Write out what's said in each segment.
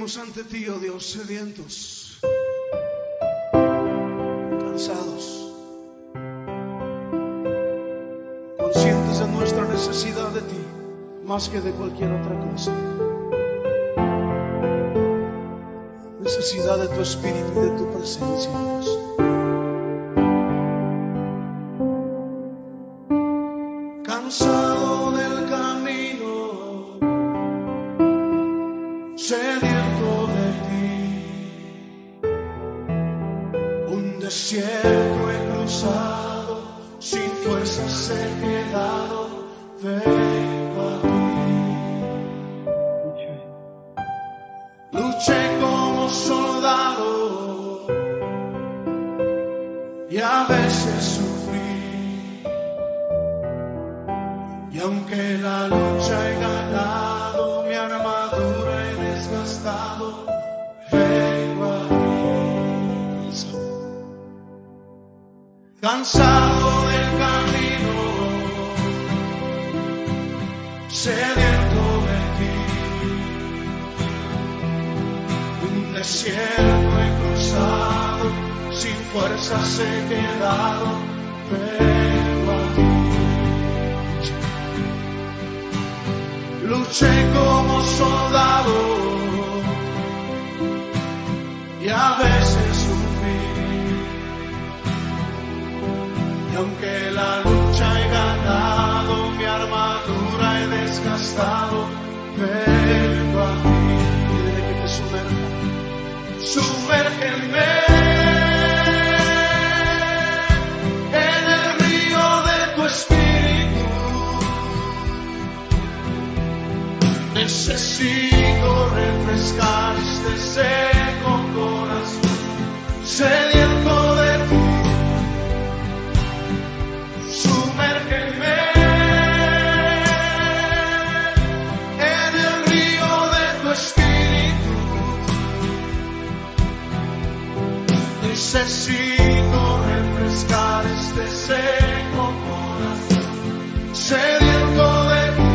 venimos ante ti, oh Dios, sedientos, cansados, conscientes de nuestra necesidad de ti, más que de cualquier otra cosa. Necesidad de tu espíritu y de tu presencia, Dios. Cansado del camino, sediento de ti, un desierto he cruzado, sin fuerzas he quedado, vengo a ti. Luché como soldado y a veces sufrí, y aunque la lucha he ganado, mi armadura he desgastado, vengo a ti. Cansado del camino, sediento de ti, un desierto he cruzado, sin fuerzas he quedado, vengo a ti. Luché como soldado y a veces sufrí, y aunque la lucha he ganado, mi armadura he desgastado, vengo a ti. Dile que te sumerja. Sumérgeme en el río de tu espíritu. Necesito refrescar este seco corazón, sediento de ti. Sumérgeme en el río de tu espíritu. Necesito refrescar este seco corazón, sediento de ti.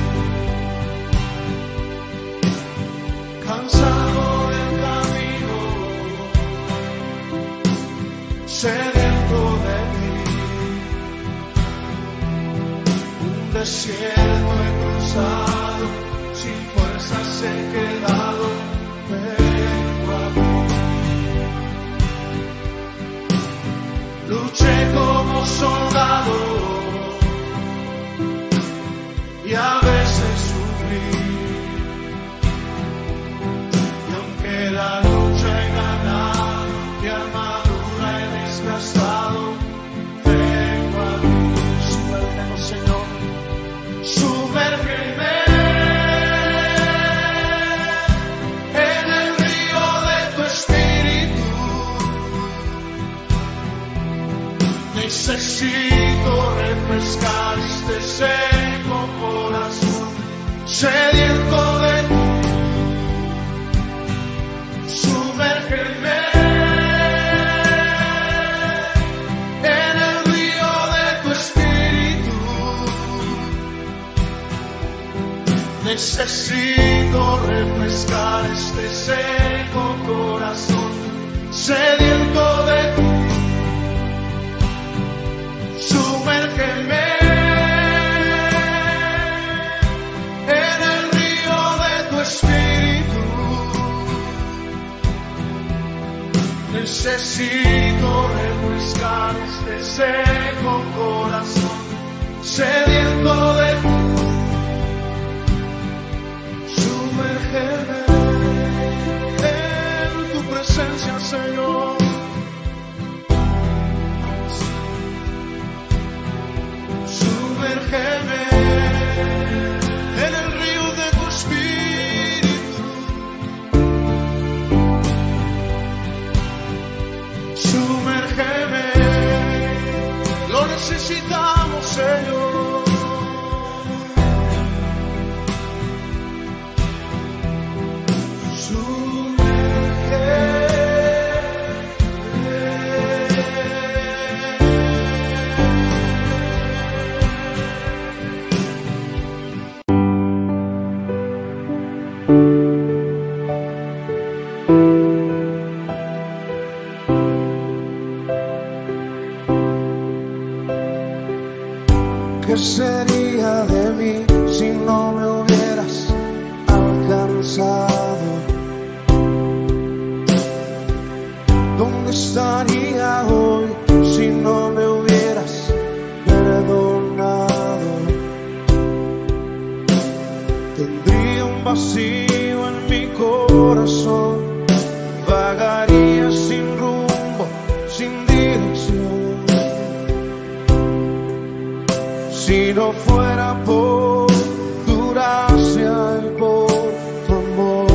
Cansado del camino, sediento de ti, un desierto he cruzado, sin fuerzas he quedado, vengo a ti. Luché como soldado y a veces sufrí, la lucha he ganado, mi armadura he desgastado, vengo a ti. Sumérgenos, Señor, sumérgeme en el río de tu espíritu. Necesito refrescar este seco corazón, sediento de ti. Sumérgeme en el río de tu espíritu. Necesito refrescar este seco corazón, sediento de ti. Sumérgeme en el río de tu espíritu. Necesito refrescar este seco corazón, sediento de ti. Sumérgeme en tu presencia, Señor. Sumérgeme en el río de tu espíritu. Sumérgeme, lo necesitamos, Señor. Sumérgeme sería de mí si no me hubieras alcanzado? ¿Dónde estaría hoy si no me hubieras perdonado? Tendría un vacío en mi corazón, vagaría sin rumbo, sin dirección. Si no fuera por tu gracia y por tu amor,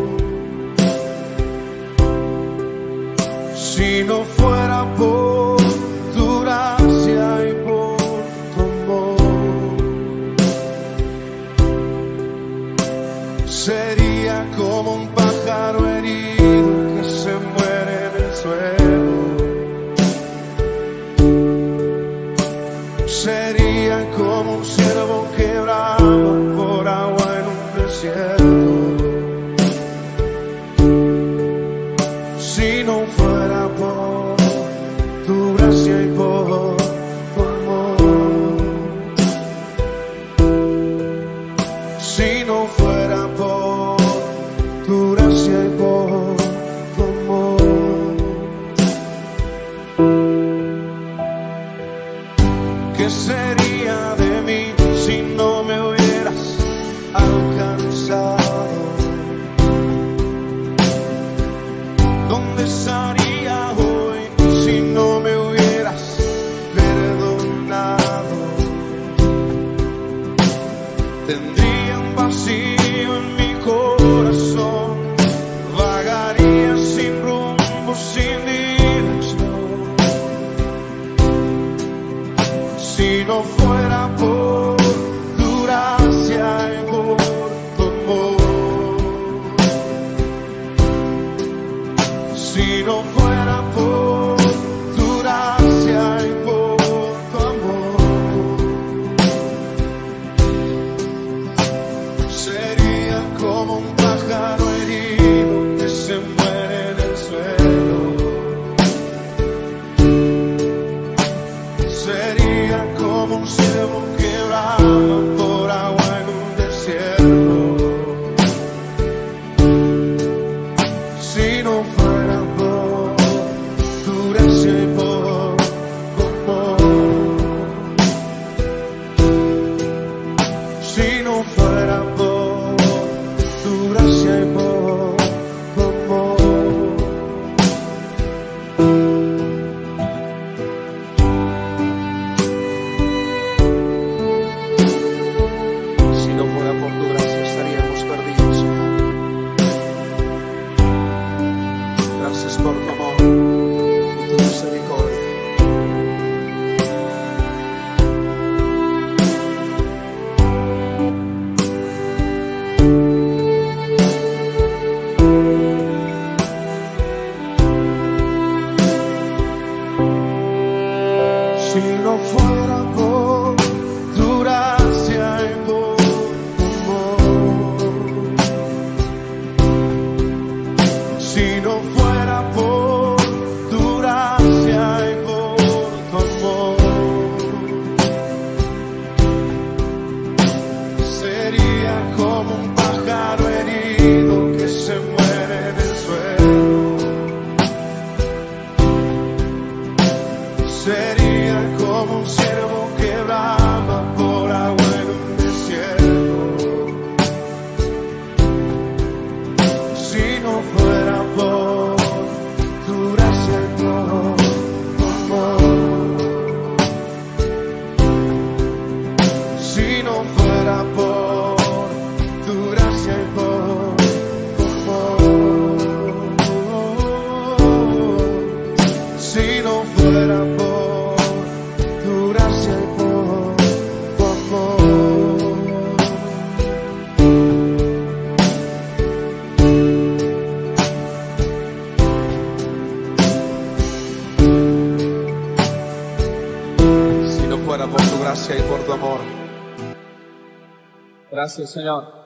si no fuera por tu gracia y por tu amor, sería como un pájaro herido que se muere en el suelo. Sería como un ciervo que brama por agua en un desierto. Si no fuera por tu gracia y por tu amor, si no fuera por tu gracia y por tu amor, ¿qué sería de mí si no me hubieras alcanzado? ¿Dónde estaría hoy si no me hubieras perdonado? Tendría un vacío en mi corazón, vagaría sin rumbo, sin dirección. Si no fuera por tu gracia y por tu amor, si no fuera por tu gracia y por tu amor, sería como un pájaro herido que se muere en el suelo. Sería como un ciervo que brama por agua en un desierto. Si no fuera por tu gracia y por tu amor, si no fuera por tu gracia y por tu amor, si no fuera por tu gracia estaríamos perdidos, Señor. Gracias por tu amor y tu misericordia. Si no fuera por tu gracia y por tu amor, si no fuera por tu gracia y por tu amor, sería como un pájaro herido que se muere en el suelo. Sería como un ciervo que brama por agua en un desierto. Si no fuera por tu gracia y por tu amor, si no fuera por tu gracia y por tu amor, si no fuera por tu gracia y por tu amor, si no fuera por tu gracia y por tu amor. Gracias, Señor.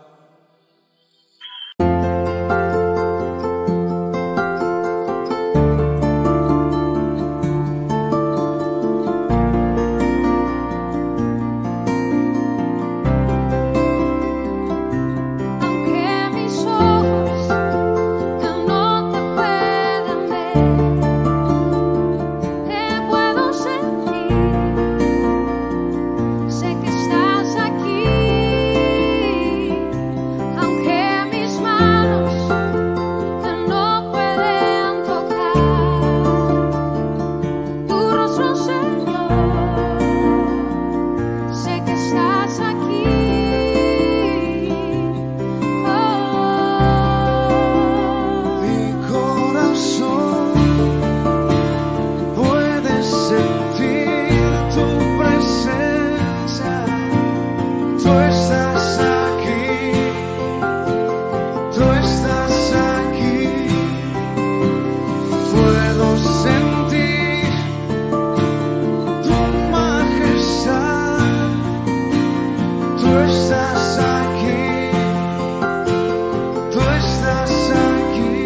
Tú estás aquí, tú estás aquí.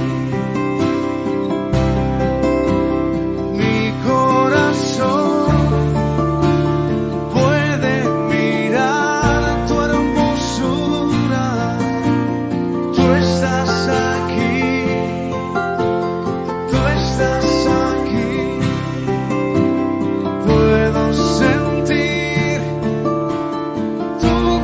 Mi corazón puede mirar tu hermosura. Tú estás aquí, tú estás aquí. Puedo sentir tu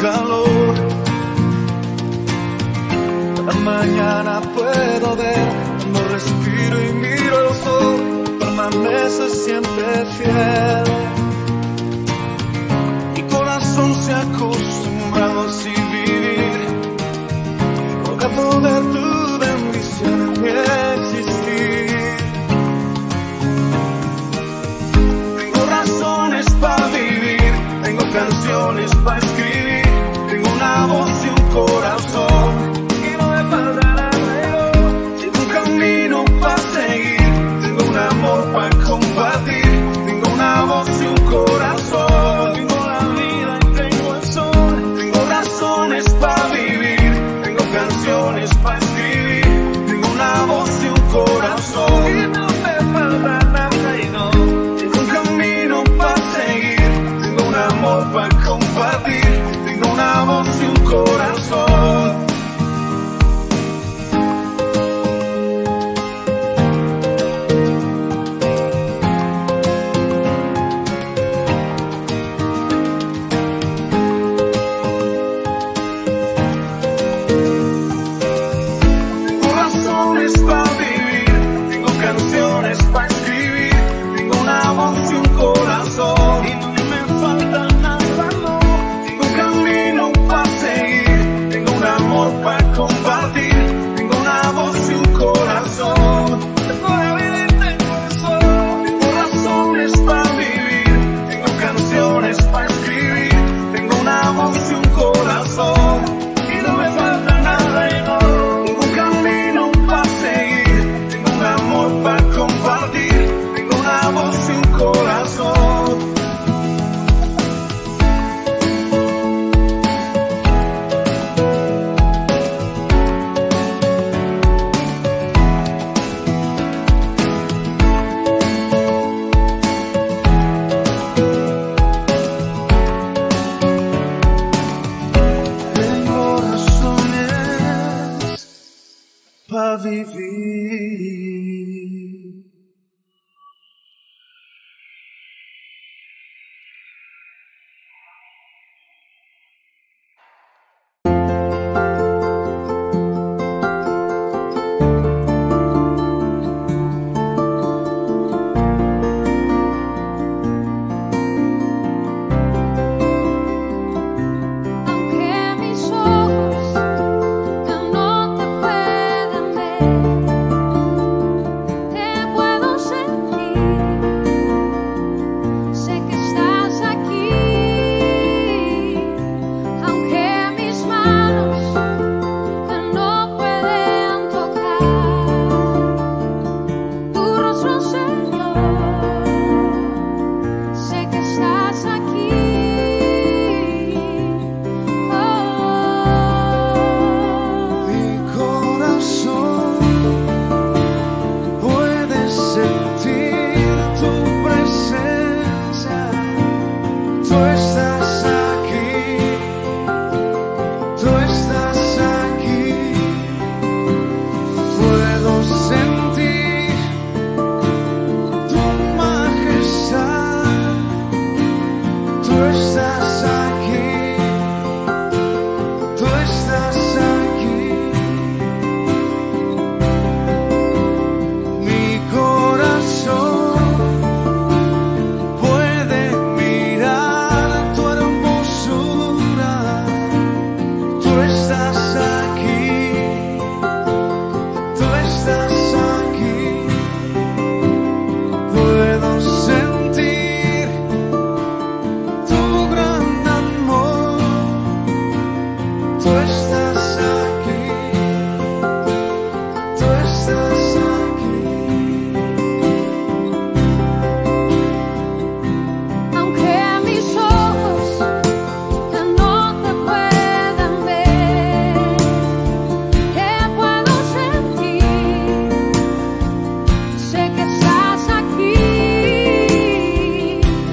calor. Cada mañana puedo ver, cuando respiro y miro el sol, permanece siempre fiel. Mi corazón se ha acostumbrado así vivir, rogando de tu bendición en mi existir. Tengo razones para vivir, tengo canciones para escribir, tengo una voz y un corazón y no me faltará nada. Tengo un camino para seguir, tengo un amor para compartir, tengo una voz y un corazón, tengo la vida y tengo el sol. Tengo razones para vivir, tengo canciones para escribir, tengo una voz y un corazón y no me falta nada y no. Tengo un camino para seguir, tengo un amor para compartir, tengo una voz y un corazón. Para escribir, tengo una voz y un corazón y no me falta nada, no. Tengo un camino para seguir, tengo un amor para compartir, tengo una voz y un corazón. Tengo la vida y tengo el sol. Tengo razones para vivir, tengo canciones para escribir, tengo una voz y un corazón y no me falta nada y no. Tengo un camino para seguir, tengo un amor para compartir, tengo una voz y un corazón. Tengo razones para vivir.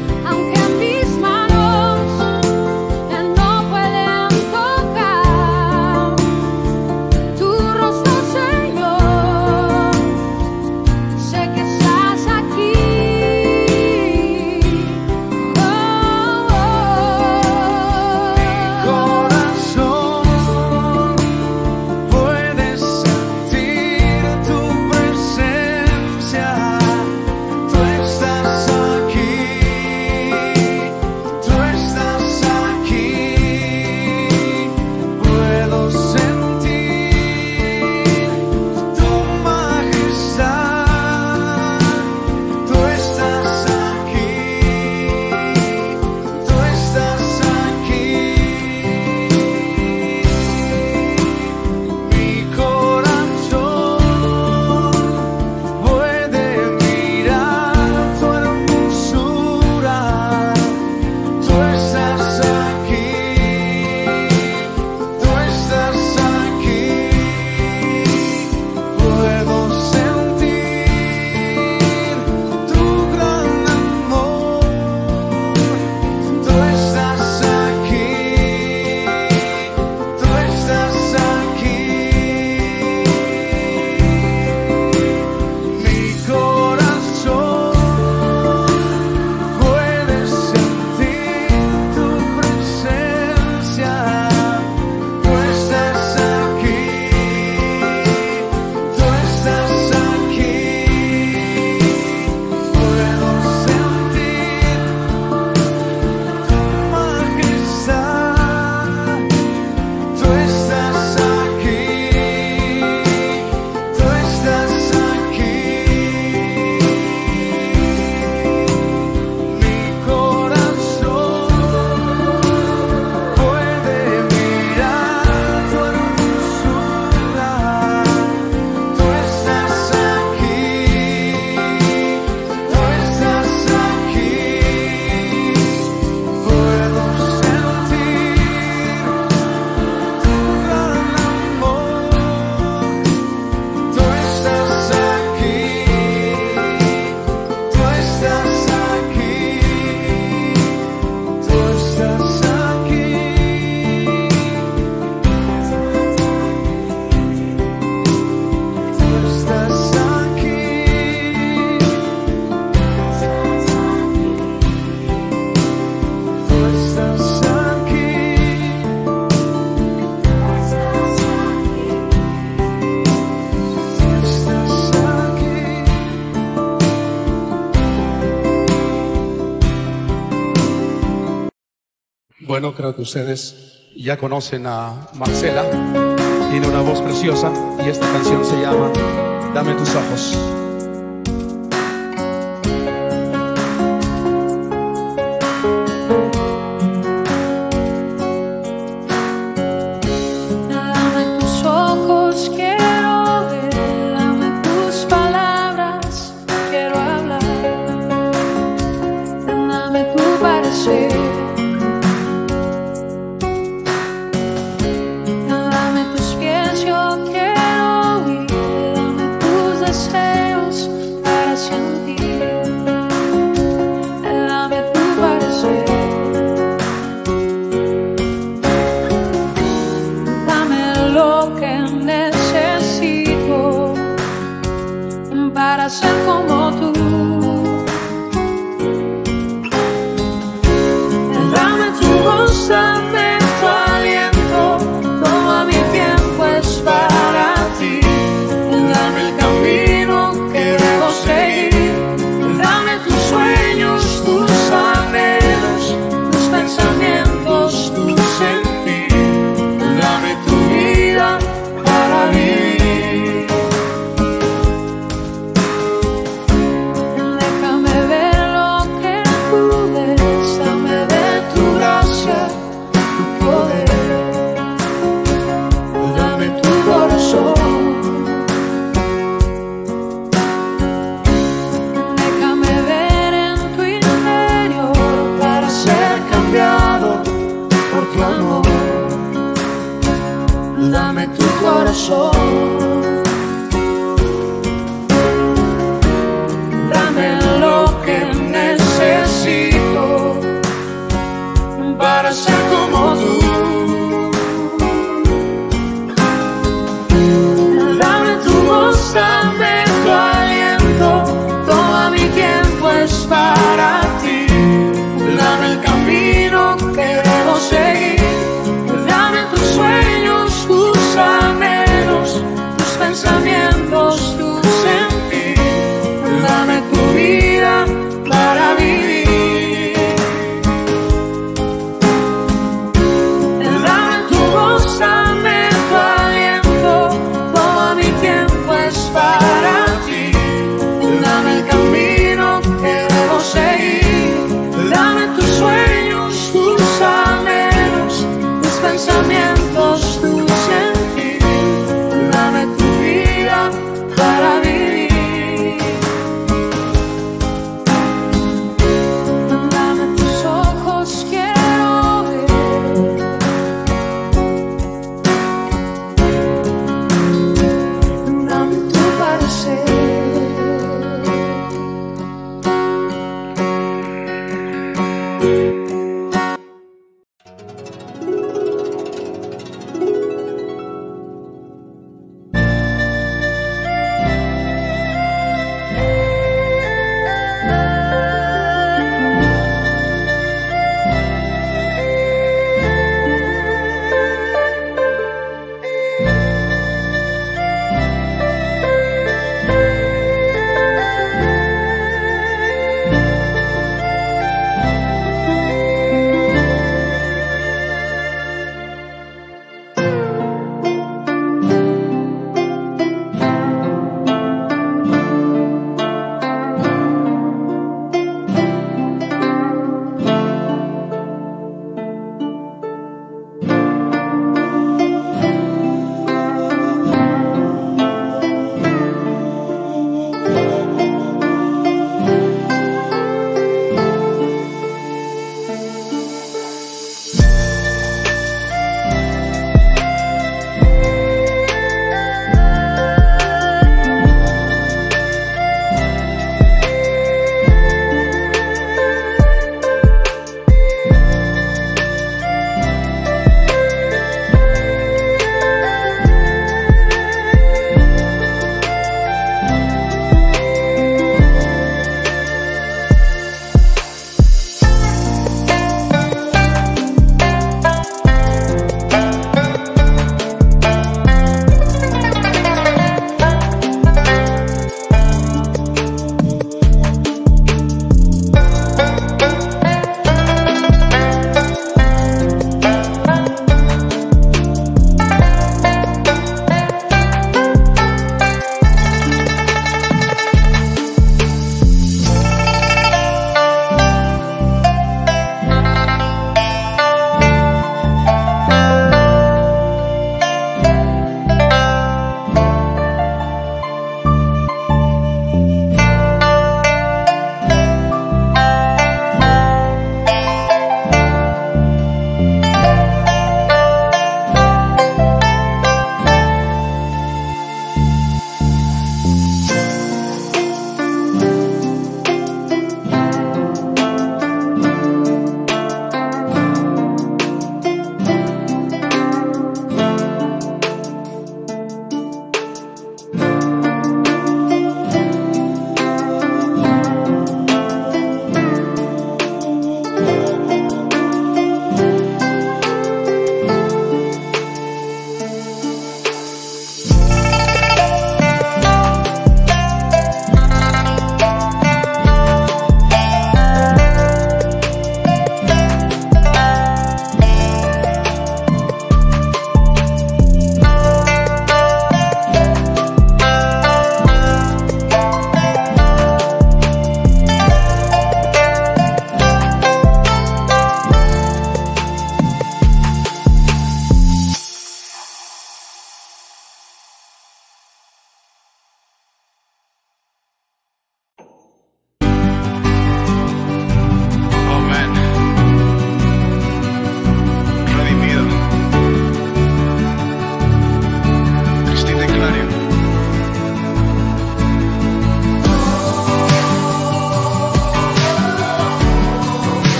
Aunque mis manos no pueden tocar Bueno, creo que ustedes ya conocen a Marcela. Tiene una voz preciosa y esta canción se llama Dame tus ojos. Para ser como tú, dame tu voz, dame tu aliento, todo mi tiempo es para ti, dame el camino que debo seguir, dame tus sueños, tus anhelos, tus pensamientos, tu sentir, dame tu vida para vivir. Dame tu corazón, dame lo que necesito para ser como tú. Dame tu voz, dame tu aliento, todo mi tiempo es para ti. Dame el camino que debo seguir, dame tus sueños, tus anhelos, tus pensamientos, tu sentir, dame tu vida para vivir. Dame tu voz, dame tu aliento, todo mi tiempo es para ti. Dame el camino que debo seguir, dame tus sueños, tus anhelos, tus pensamientos, tu sentir, dame tu vida para vivir. Dame tus ojos, quiero ver. Dame tu parecer.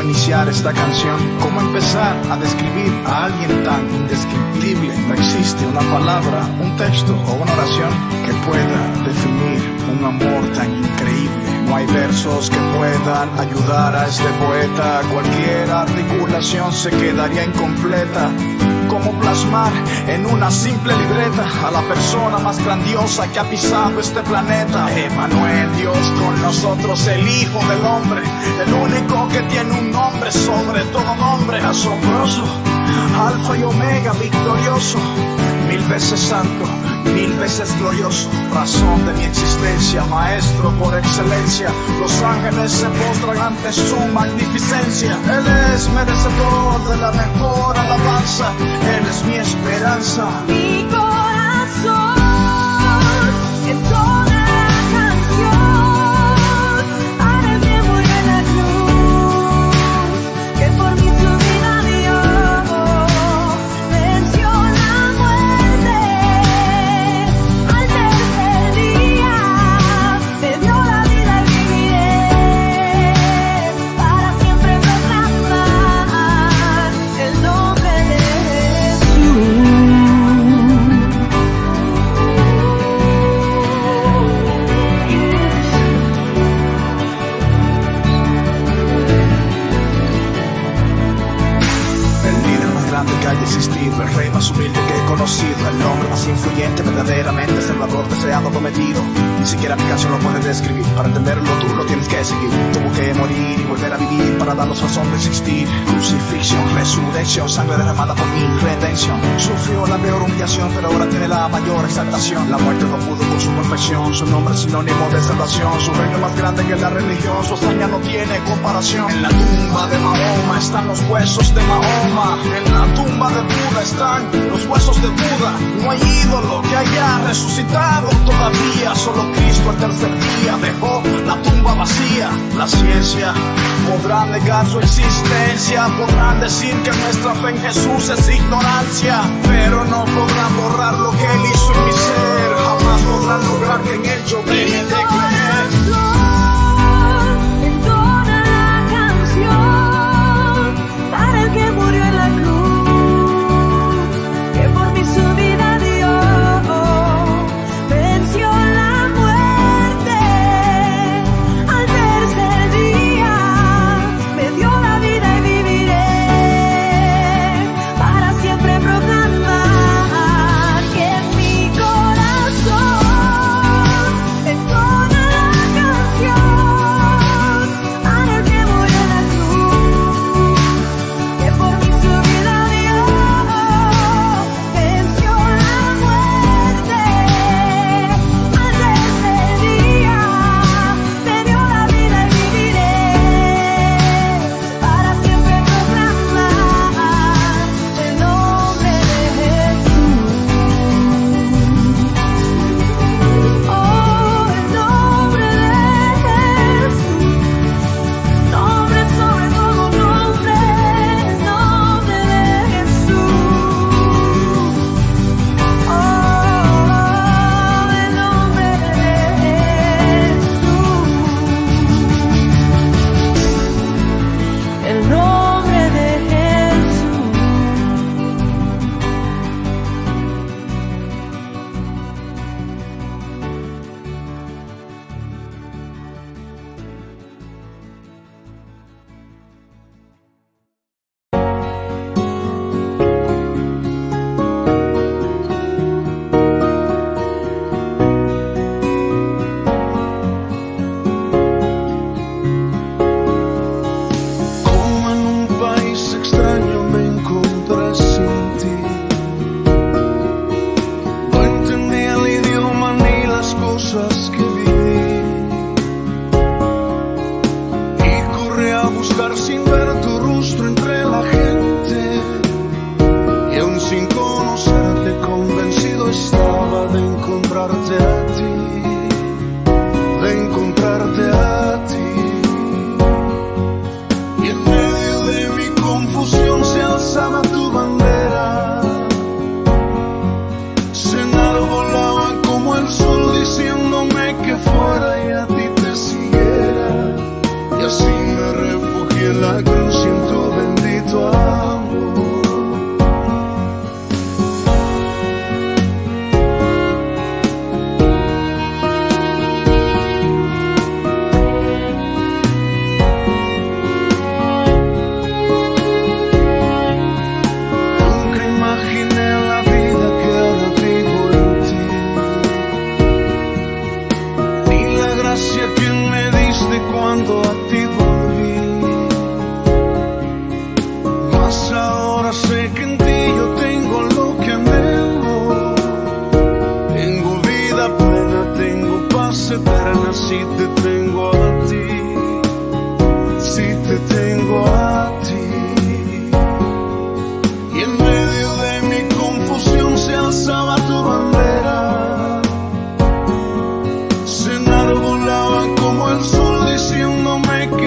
iniciar esta canción? ¿Cómo empezar a describir a alguien tan indescriptible? No existe una palabra, un texto o una oración que pueda definir un amor tan increíble. No hay versos que puedan ayudar a este poeta. Cualquier articulación se quedaría incompleta. ¿Cómo plasmar en una simple libreta a la persona más grandiosa que ha pisado este planeta? Emmanuel, Dios con nosotros, el Hijo del Hombre, el único que tiene un nombre sobre todo nombre, asombroso, Alfa y Omega, victorioso, 1000 veces santo, 1000 veces glorioso, razón de mi existencia, maestro por excelencia. Los ángeles se postran ante su magnificencia. Él es merecedor de la mejor alabanza. Él es mi esperanza. Mi corazón entona la canción para el que murió en la cruz, que por mí su vida dio, venció la muerte al tercer día, me dio la vida y viviré para siempre proclamar el nombre de Jesús. El líder más grande que haya existido, el rey más humilde que he conocido, el hombre más influyente, verdaderamente salvador, deseado, prometido. Ni siquiera mi canción lo puede describir. Para entenderlo tú lo tienes que seguir. Tuvo que morir y volver a vivir para darnos razón de existir. Crucifixión, resurrección, sangre derramada por mi redención. Sufrió la peor humillación, pero ahora tiene la mayor exaltación. La muerte no pudo con su perfección. Su nombre es sinónimo de salvación. Su reino más grande que la religión. Su hazaña no tiene comparación. En la tumba de Mahoma están los huesos de Mahoma. En la tumba de Buda están los huesos de Buda. No hay ídolo que haya resucitado todavía. Solo Cristo al tercer día dejó la tumba vacía. La ciencia podrá negar su existencia, podrán decir que nuestra fe en Jesús es ignorancia, pero no podrán borrar lo que Él hizo en mi ser. Jamás podrán lograr que en Él yo deje de creer. Entona la canción para el que murió en la cruz, que por mí su vida dio, venció la muerte al tercer día, me dio la vida y viviré para siempre proclamar que en mi corazón entona la canción para el que murió en la cruz, que por mí su vida dio, venció la muerte al tercer día, me dio la vida y viviré para siempre proclamar el nombre de Jesús. Oh, el nombre de Jesús, nombre sobre todo nombre, el nombre de Jesús. Oh, el nombre de Jesús, el nombre de Jesús. Como en un país extraño me encontré sin ti. No entendía el idioma ni las cosas que viví. Y corrí a buscar sin ver tu rostro entre la gente. Y aún sin conocerte, convencido estaba de encontrarte a ti. De encontrarte a ti. Y en medio de mi confusión se alzaba tu bandera. Se enarbolaba como el sol diciéndome que cuando a ti volví. Mas ahora sé que en ti yo tengo lo que anhelo. Tengo vida plena, tengo paz eterna si te tengo a ti. Si te tengo a ti. Y en medio de mi confusión se alzaba tu bandera. Se enarbolaban como el sol diciéndome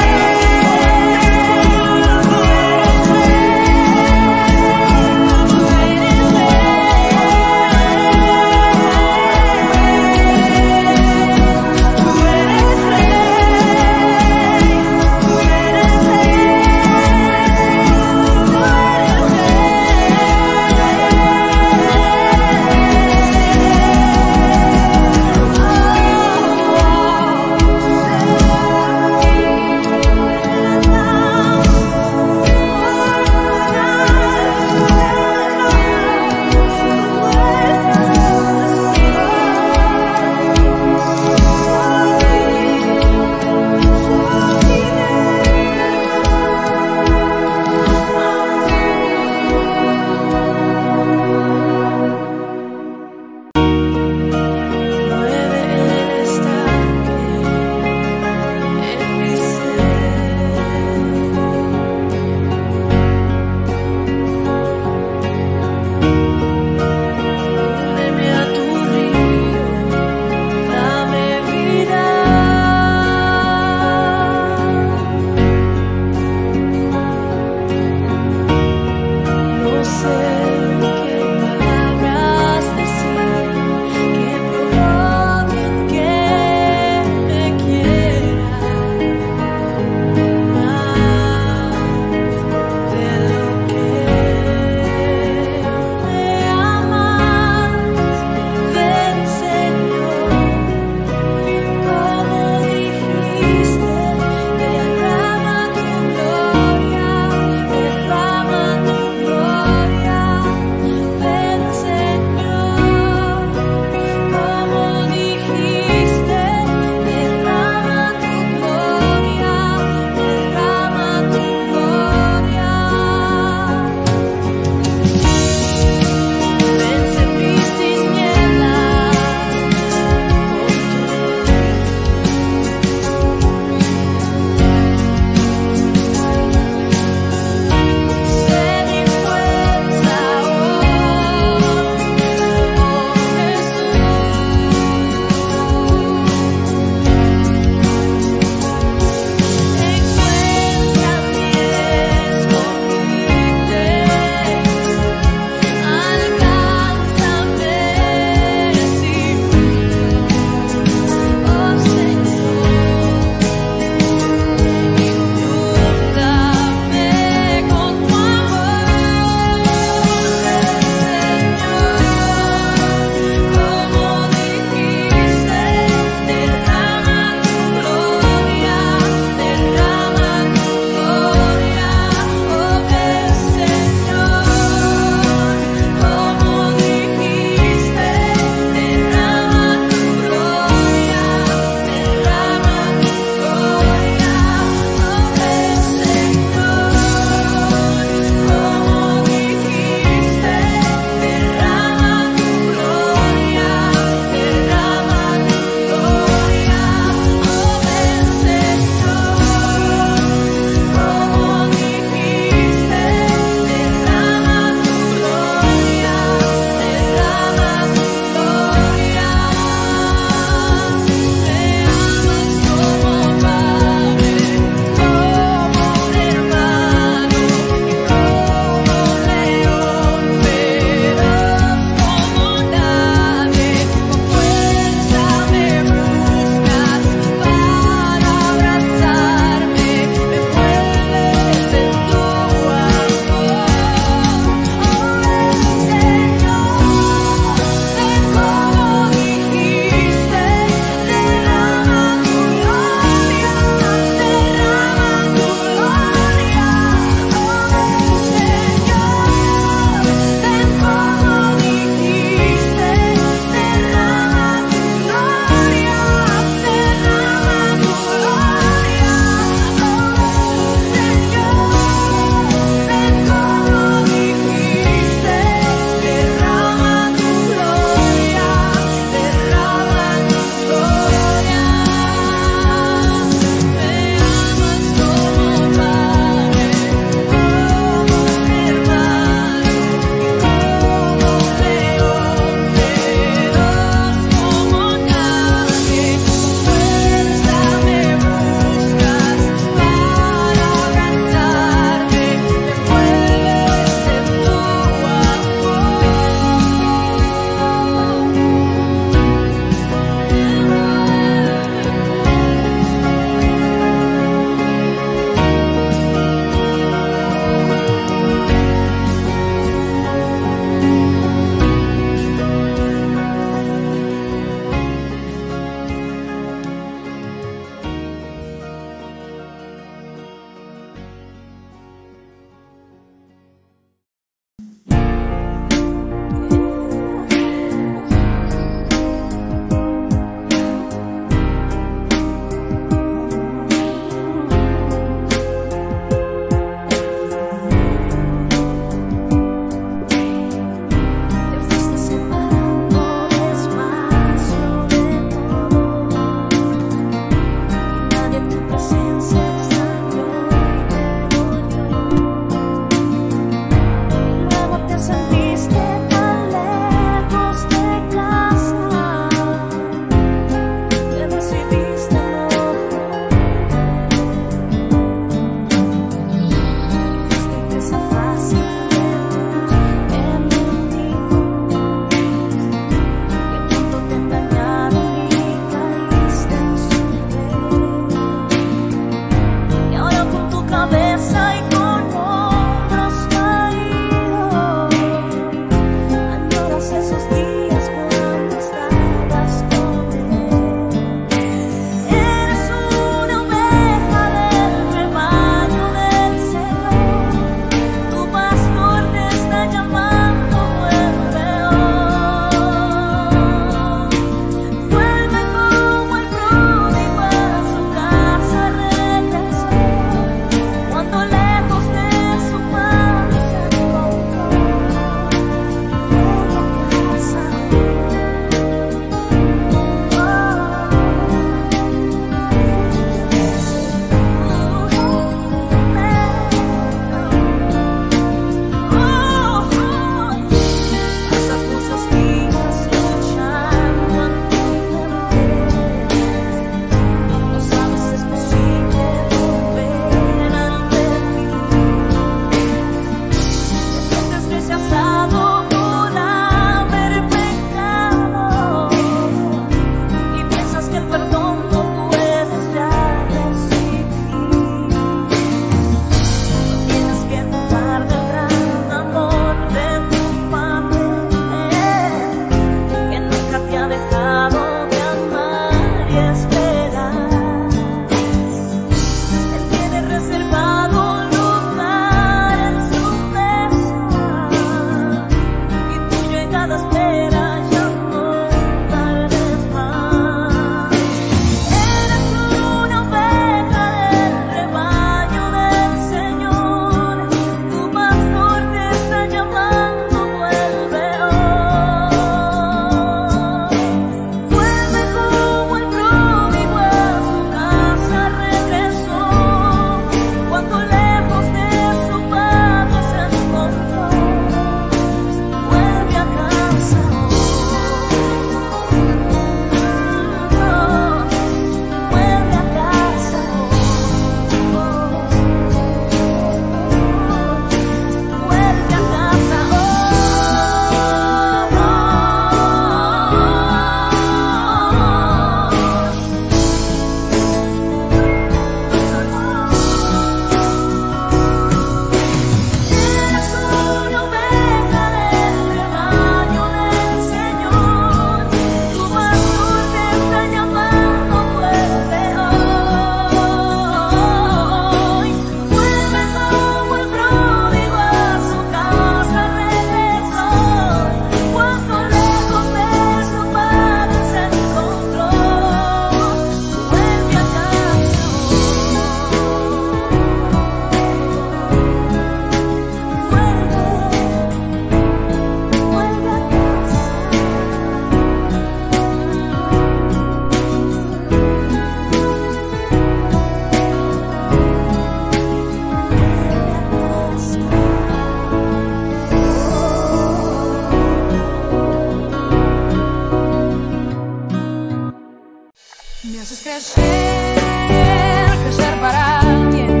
crecer para alguien.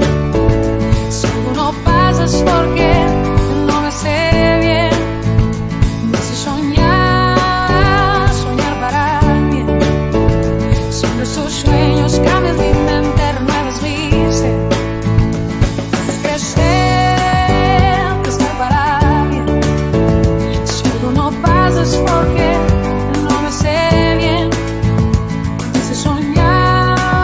Si algo no pasa es porque no me sé bien. Me hace soñar, soñar para alguien. Son esos sueños cambian mi mente, renuevas mi ser. Me haces crecer, crecer para alguien. Si algo no pasa es porque no me sé bien. Me hace soñar,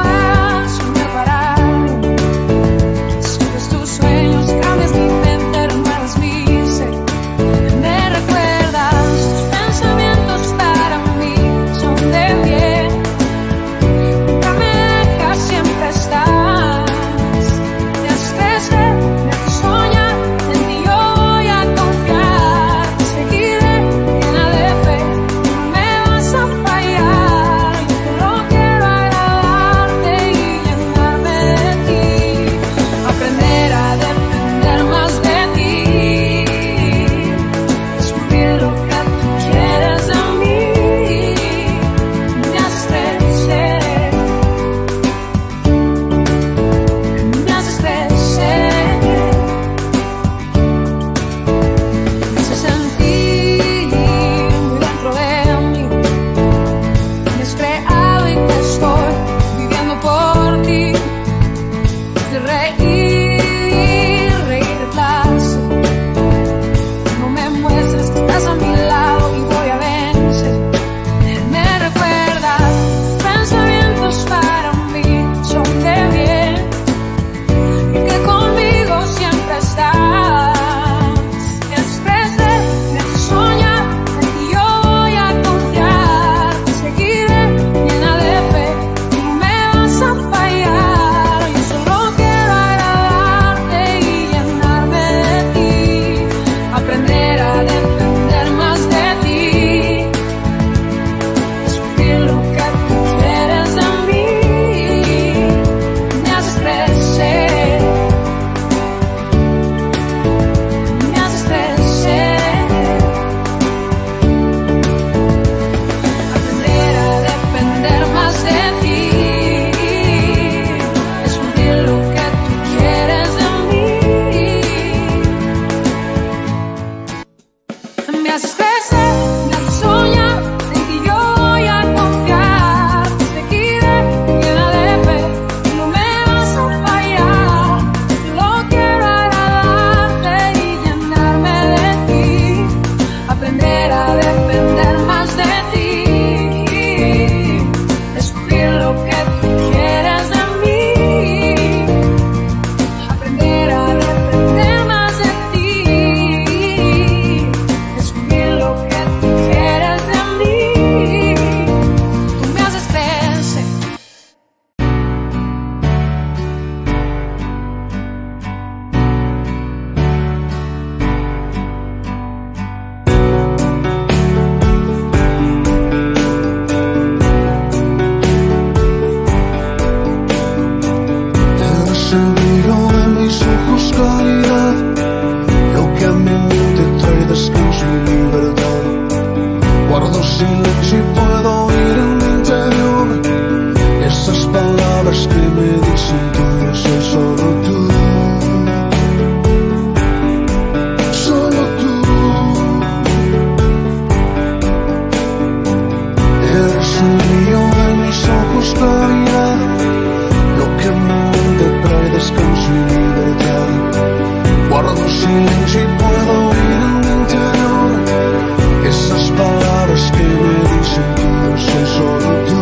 silencio y puedo oír en mi interior esas palabras que me dicen que yo soy solo tú.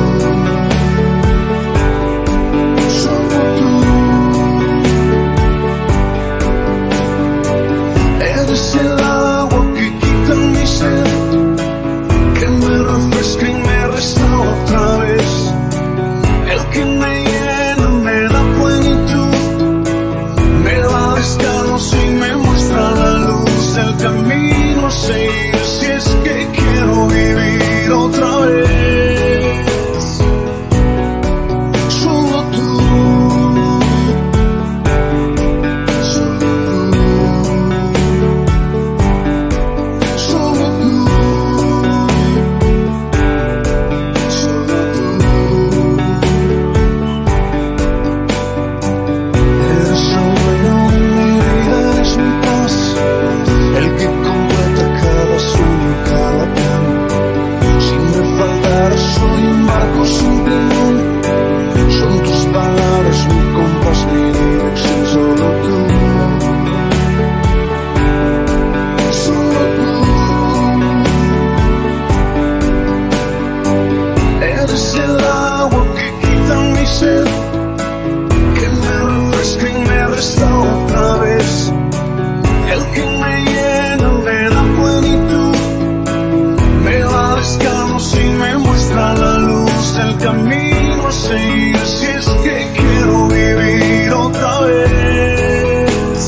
Solo tú. Eres el agua que quita mi sed, que me refresca y me restaura otra vez. El que me llena, me da plenitud, me da descanso y me muestra la luz del camino a seguir. Si es que quiero vivir otra vez, solo tú, solo tú, solo tú, solo tú. Eres el dueño de mi vida, eres mi paz, el que completa cada sueño, cada plan. Sin me faltar soy un barco sin timón, son tus palabras mi compás, mi dirección. Solo tú, solo tú. Eres el agua que quita mi sed, que me refresca y me restaura otra vez. El que me llena, me da plenitud, me da descanso y me muestra la luz del camino a seguir. Si es que quiero vivir otra vez,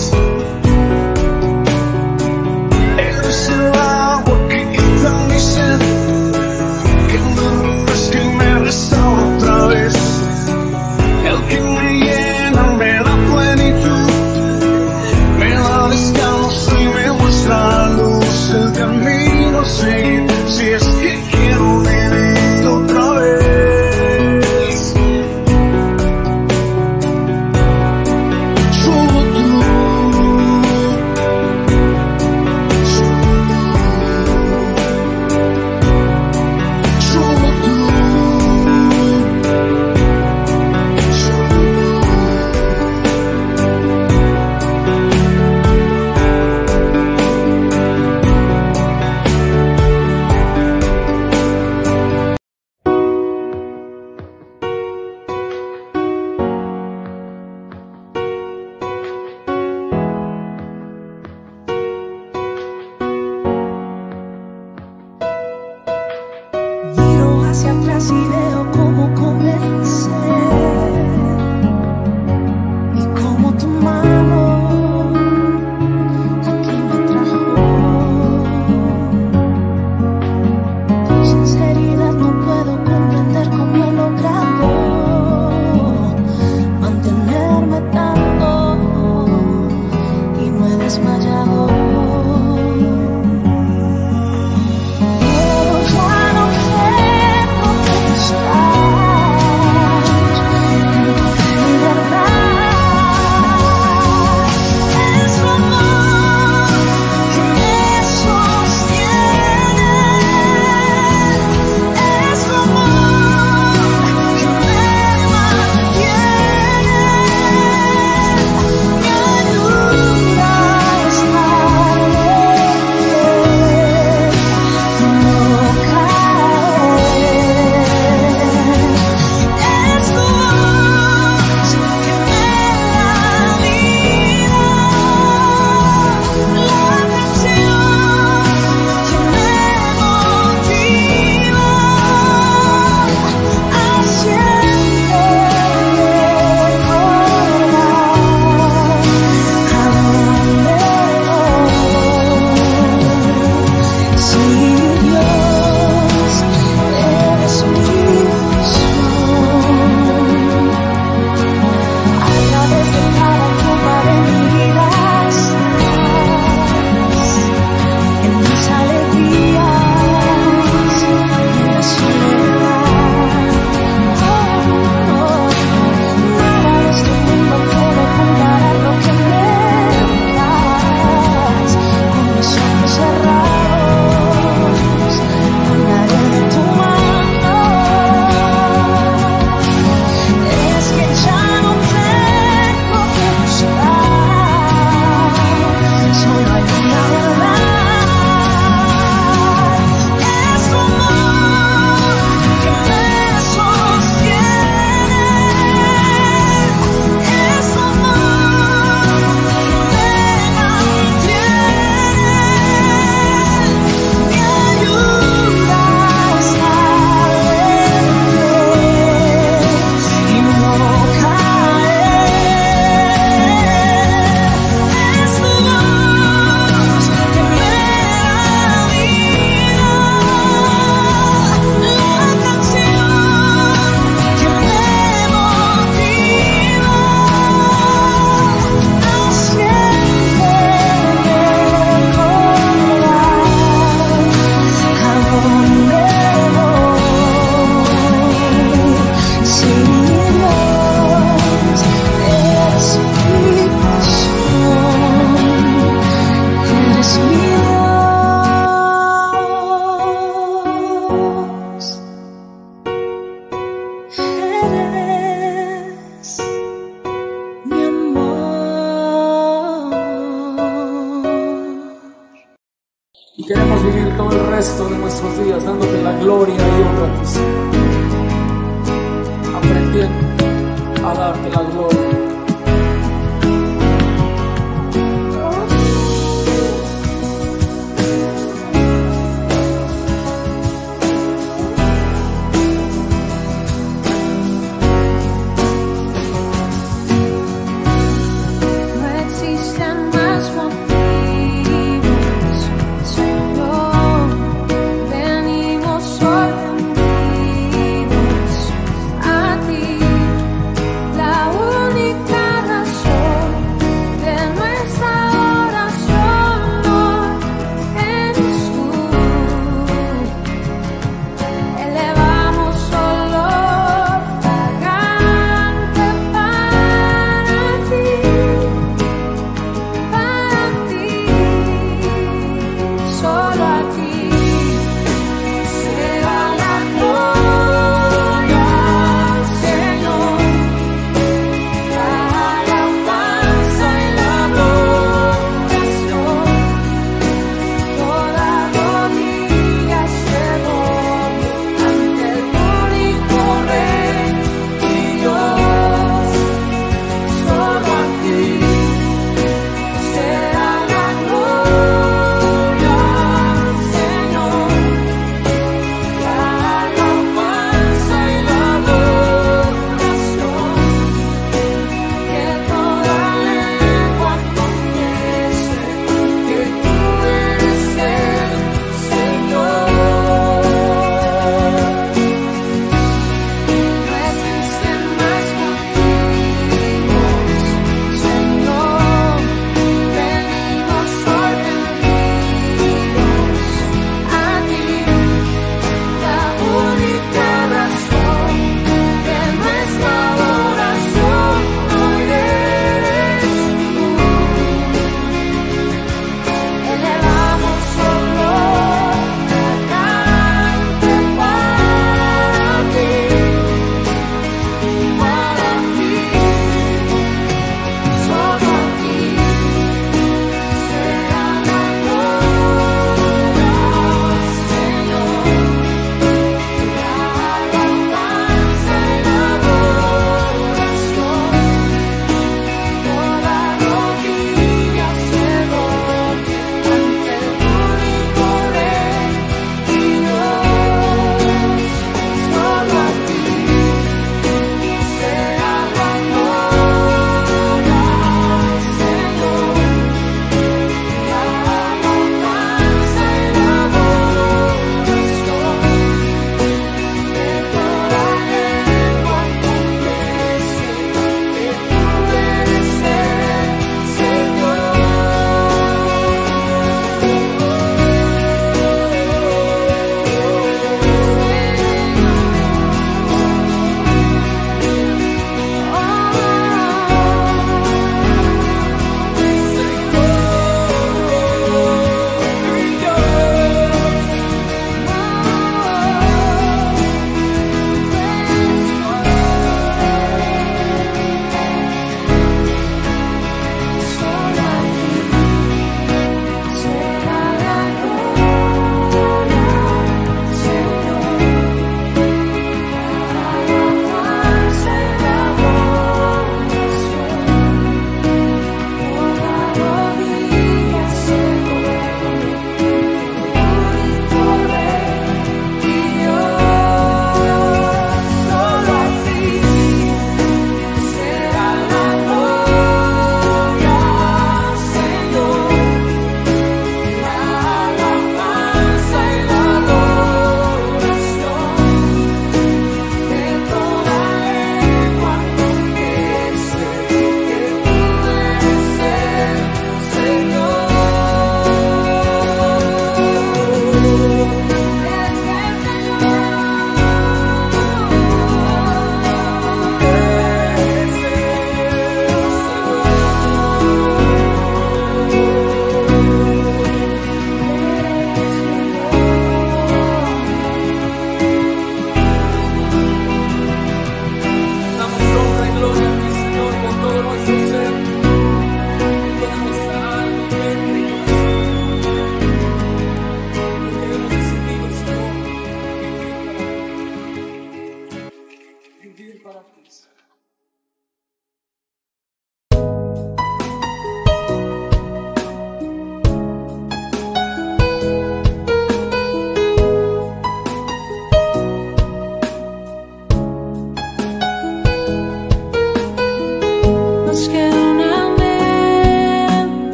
eres el agua que quita mi sed, que me refresca y me restaura otra vez. El que me llena, me da plenitud, me da descanso y me muestra la luz del camino a seguir. Si es que quiero vivir otra vez, solo tú, solo tú, solo tú, solo Miro hacia atrás y veo cómo comencé y cómo tu mano aquí me trajo. Con sinceridad no puedo comprender cómo he logrado mantenerme tanto y no he desmayado. Pero ya no quiero pensar en tu libertad. Es tu amor que me sostiene, es tu amor que me mantiene. Mi ayuda está Y queremos vivir todo el resto de nuestros días dándote la gloria y honra a ti, Señor. Aprendiendo a darte la gloria. La única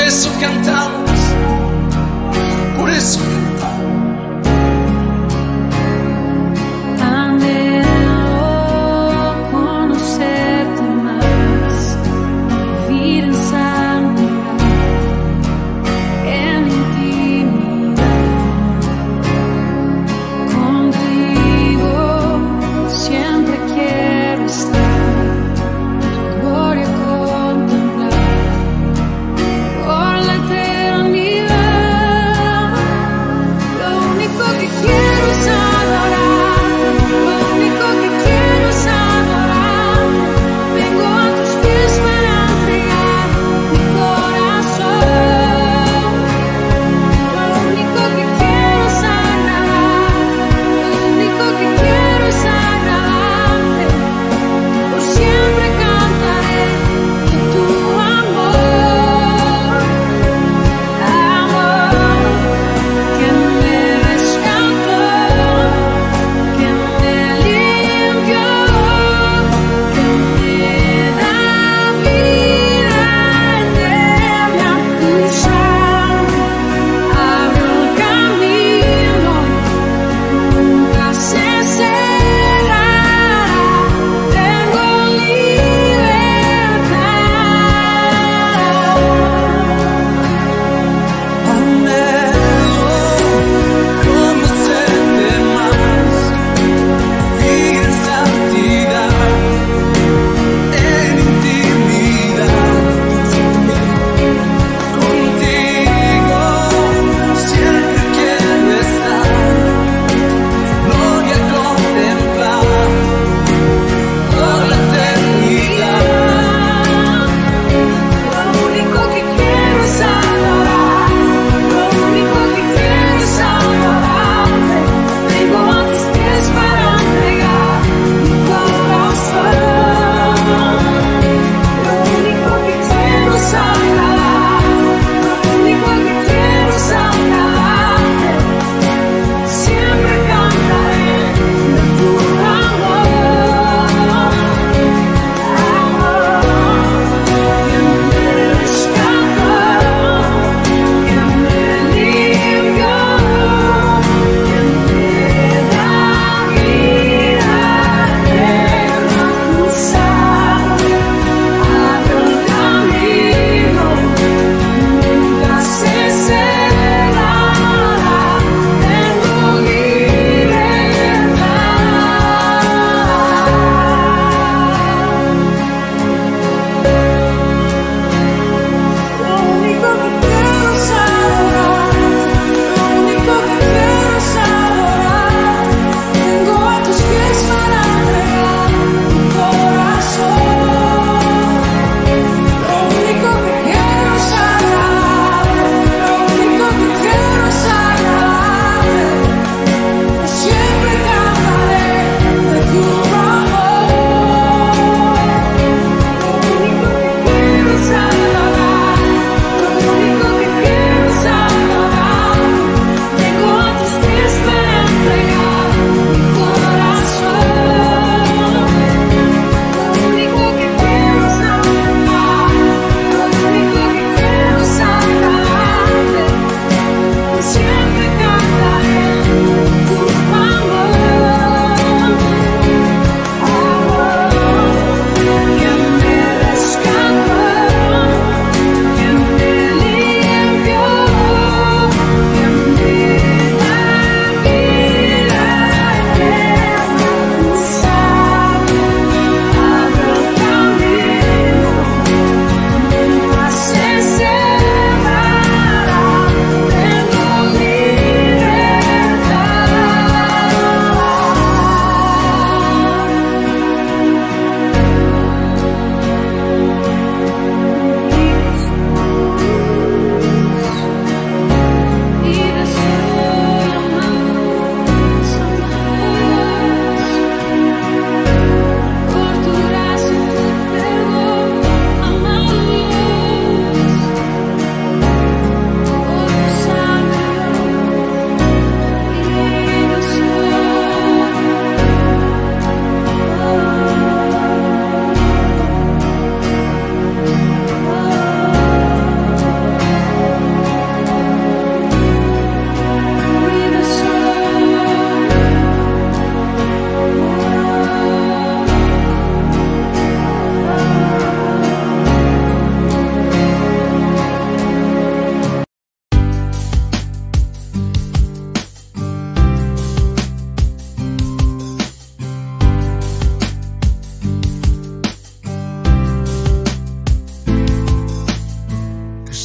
eso cantamos, por eso cantamos.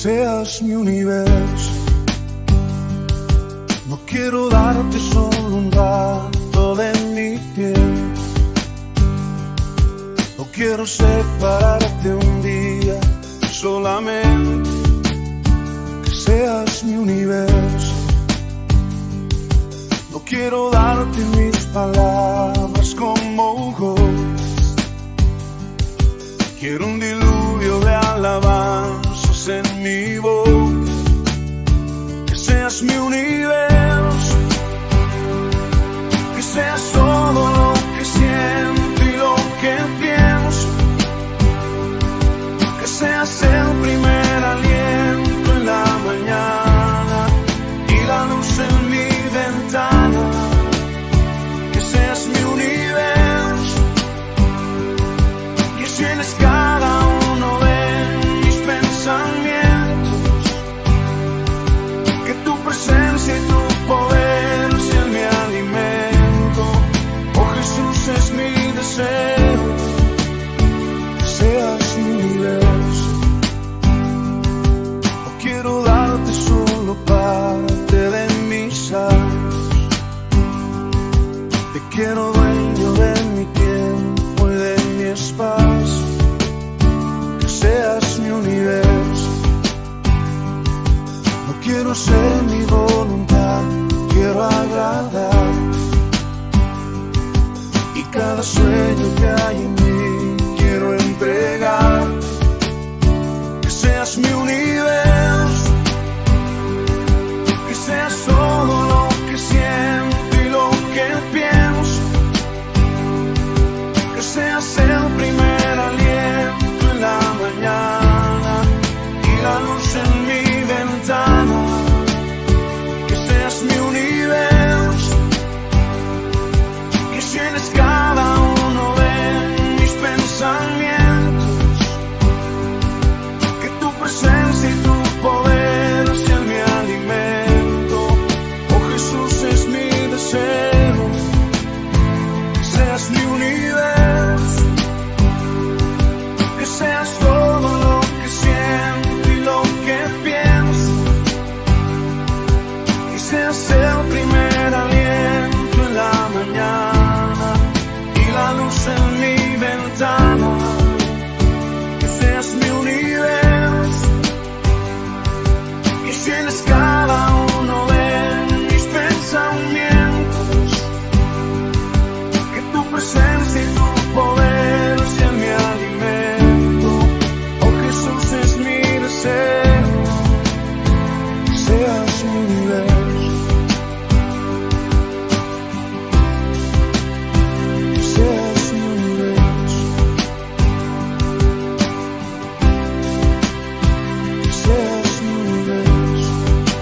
seas mi universo. No quiero darte solo un rato de mi tiempo. No quiero separarte un día, solamente que seas mi universo. No quiero darte mis palabras como gotas. Quiero un diluvio de alabanzas en mi boca. Que seas mi universo, que seas todo lo que siento y lo que pienso, que seas el primer aliento en la mañana y la luz en mi ventana, que seas mi universo, que llenes cada uno de mis pensamientos, que tu presencia y tu poder sean mi alimento. Oh Jesús, es mi deseo, que seas mi universo. No quiero darte solo parte de mis años, te quiero dueño de mi tiempo y de mi espacio, que seas mi universo. No quiero ser mi voluntad, quiero agradar, y cada sueño que hay en mí quiero entregar. Que seas mi universo, que seas todo lo que siento y lo que pienso, que seas el primer aliento en la mañana y la luz en mi ventana, que seas mi universo, que llenes cada uno de mis pensamientos, que tu presencia y tu poder sean mi alimento. Oh Jesús, es mi deseo, que seas mi universo, que seas todo lo que siento y lo que pienso, que seas el primer aliento en la mañana y la luz en mi ventana, que seas mi universo, que llenes cada uno de mis pensamientos, que tu presencia y tu poder sean mi alimento. Oh Jesús, es mi deseo, que seas mi universo, que seas mi universo, que seas mi universo.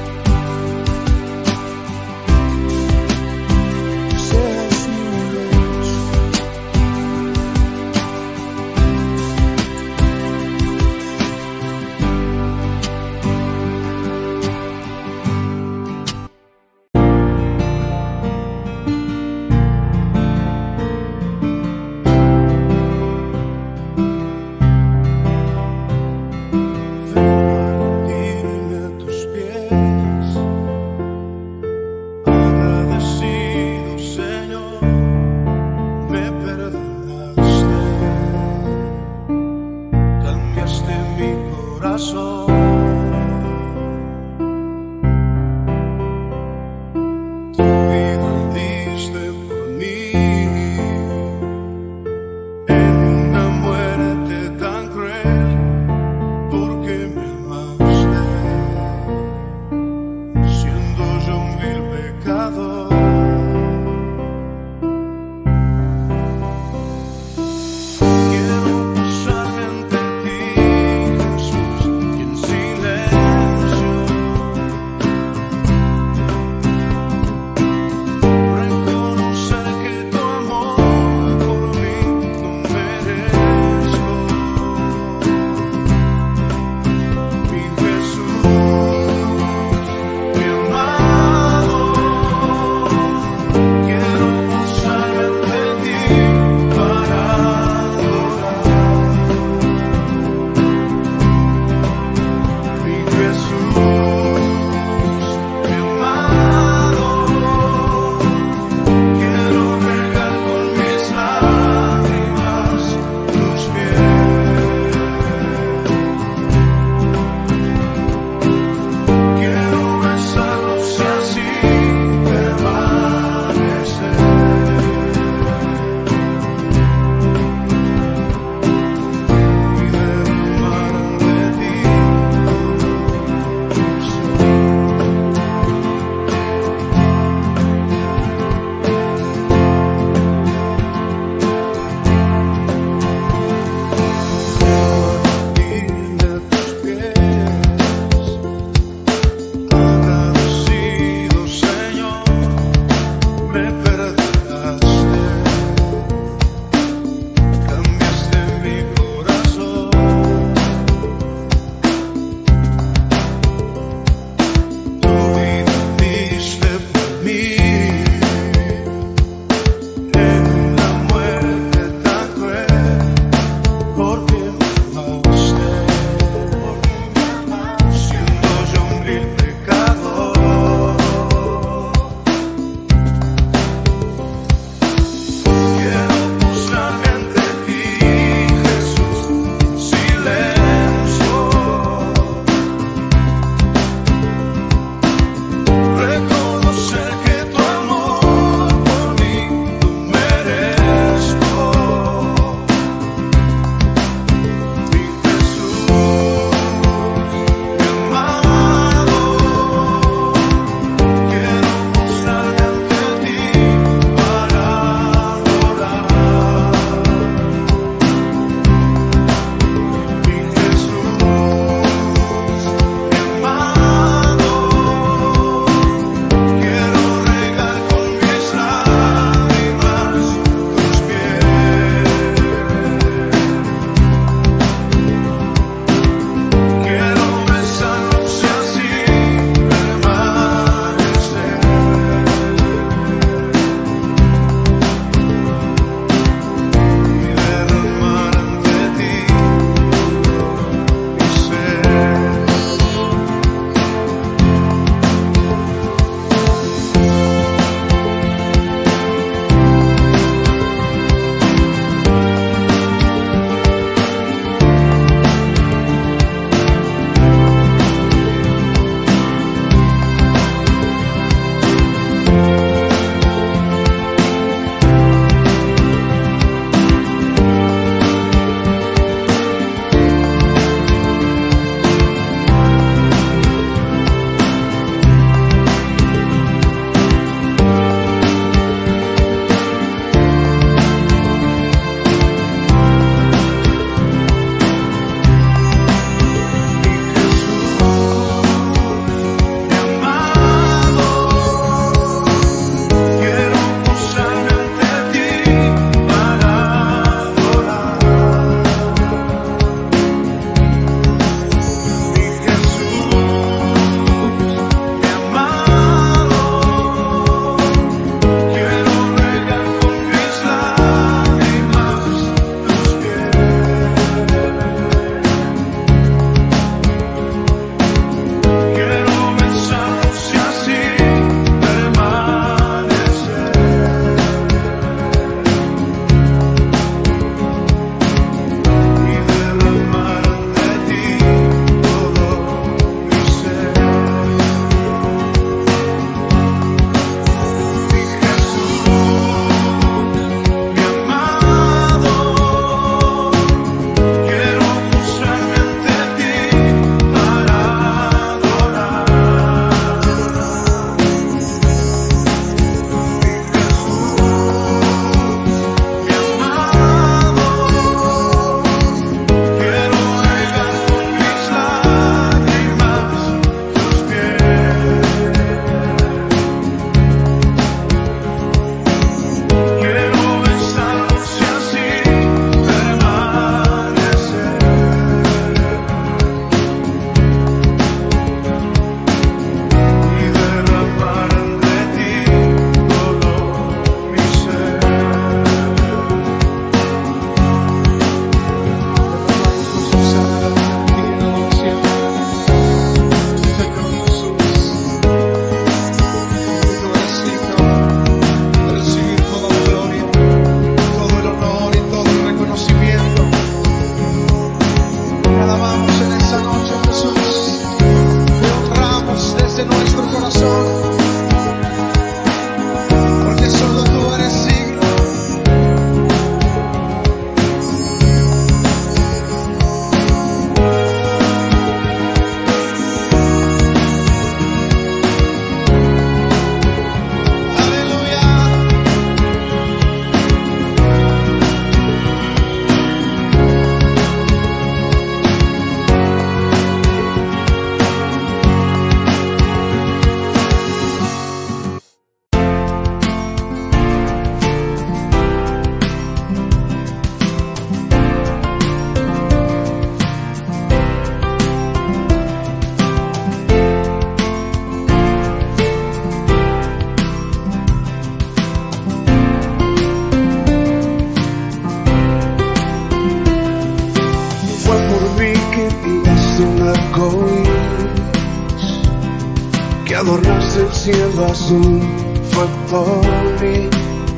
adornaste el cielo azul, fue por mí.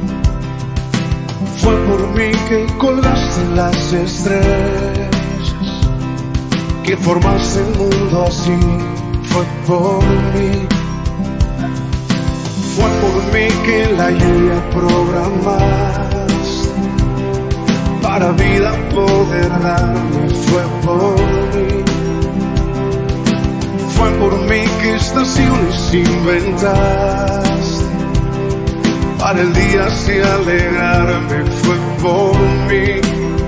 Fue por mí que colgaste las estrellas, que formaste el mundo así, fue por mí. Fue por mí que la lluvia programaste para vida poder darme, fue por mí. Fue por mí que estaciones inventaste para el día así alegrarme, fue por mí.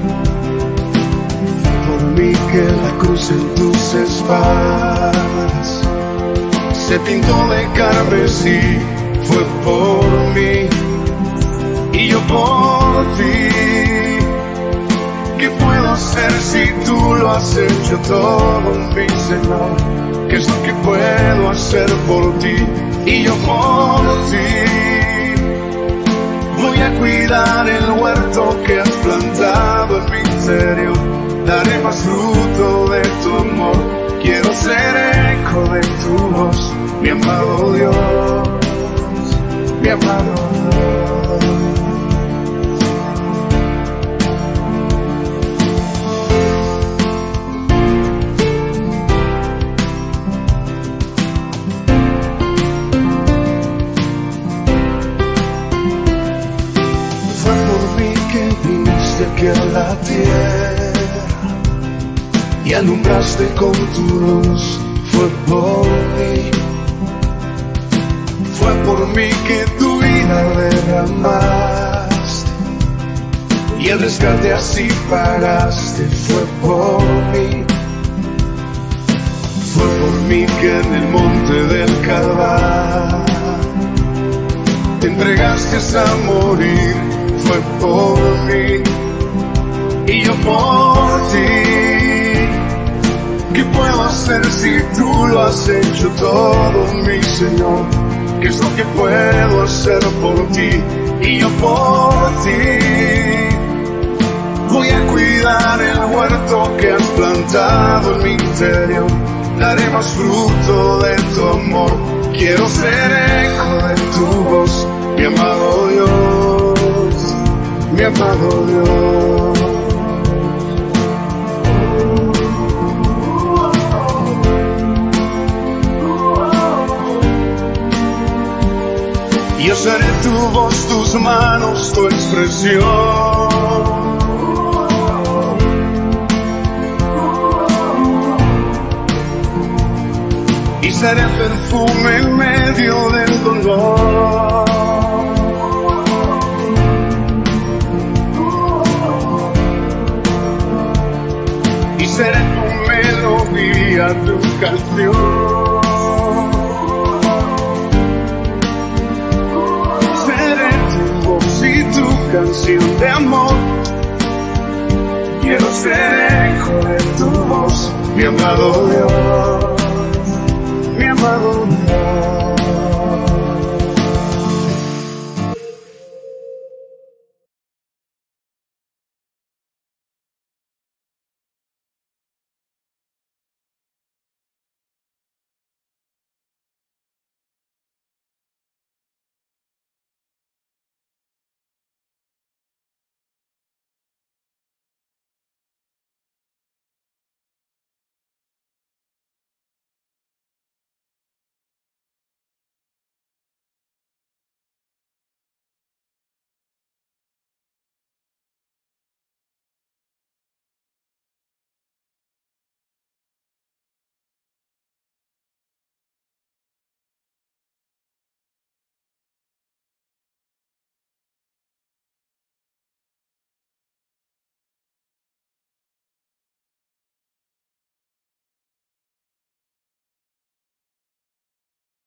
Fue por mí que la cruz en tus espaldas se pintó de carmesí, fue por mí. Y yo por ti, ¿qué puedo hacer si tú lo has hecho todo, mi Señor? ¿Qué es lo que puedo hacer por ti? Y yo por ti voy a cuidar el huerto que has plantado en mi interior. Daré más fruto de tu amor. Quiero ser eco de tu voz, mi amado Dios, mi amado Dios. Aquí a la tierra y alumbraste con tu luz, fue por mí. Fue por mí que tu vida derramaste y el rescate así pagaste, fue por mí. Fue por mí que en el monte del Calvario te entregaste a morir, fue por mí. Y yo por ti, ¿qué puedo hacer si tú lo has hecho todo, mi Señor? ¿Qué es lo que puedo hacer por ti? Y yo por ti voy a cuidar el huerto que has plantado en mi interior. Daré más fruto de tu amor. Quiero ser eco de tu voz, mi amado Dios, mi amado Dios. Yo seré tu voz, tus manos, tu expresión. Y seré perfume en medio del dolor. Y seré tu melodía, tu canción. Y tu canción de amor. Quiero ser eco de tu voz, mi amado Dios.